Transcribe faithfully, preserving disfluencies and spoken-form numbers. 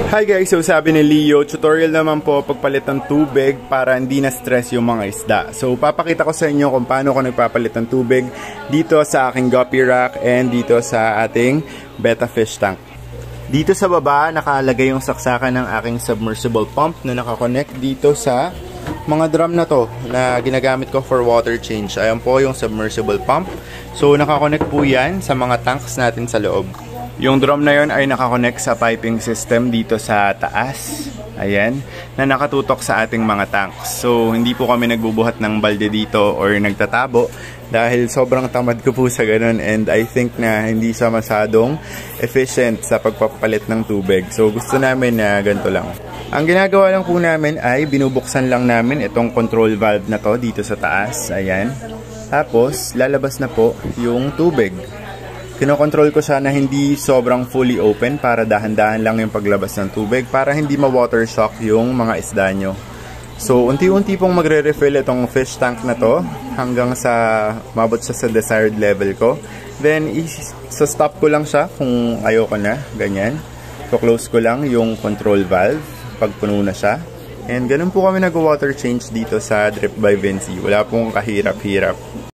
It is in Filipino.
Hi guys, so sabi ni Leo, tutorial naman po pagpalit ng tubig para hindi na stress yung mga isda. So papakita ko sa inyo kung paano ko nagpapalit ng tubig dito sa aking guppy rack and dito sa ating betta fish tank. Dito sa baba nakalagay yung saksakan ng aking submersible pump na nakakonect dito sa mga drum na to na ginagamit ko for water change. Ayan po yung submersible pump. So nakakonect po yan sa mga tanks natin sa loob. Yung drum na yon ay nakakonect sa piping system dito sa taas. Ayan, na nakatutok sa ating mga tanks. So, hindi po kami nagbubuhat ng balde dito or nagtatabo dahil sobrang tamad ko po sa ganun and I think na hindi siya masyadong efficient sa pagpapalit ng tubig. So, gusto namin na ganito lang. Ang ginagawa lang po namin ay binubuksan lang namin itong control valve na to dito sa taas. Ayan. Tapos, lalabas na po yung tubig. Kinokontrol ko siya na hindi sobrang fully open para dahan-dahan lang yung paglabas ng tubig para hindi ma-water shock yung mga isda nyo. So, unti-unti pong magre-refill itong fish tank na to hanggang sa mabot siya sa desired level ko. Then, isa-stop ko lang siya kung ayoko na, ganyan. So, close ko lang yung control valve pag puno na siya. And ganun po kami nag-water change dito sa Drip by Vnci. Wala pong kahirap-hirap.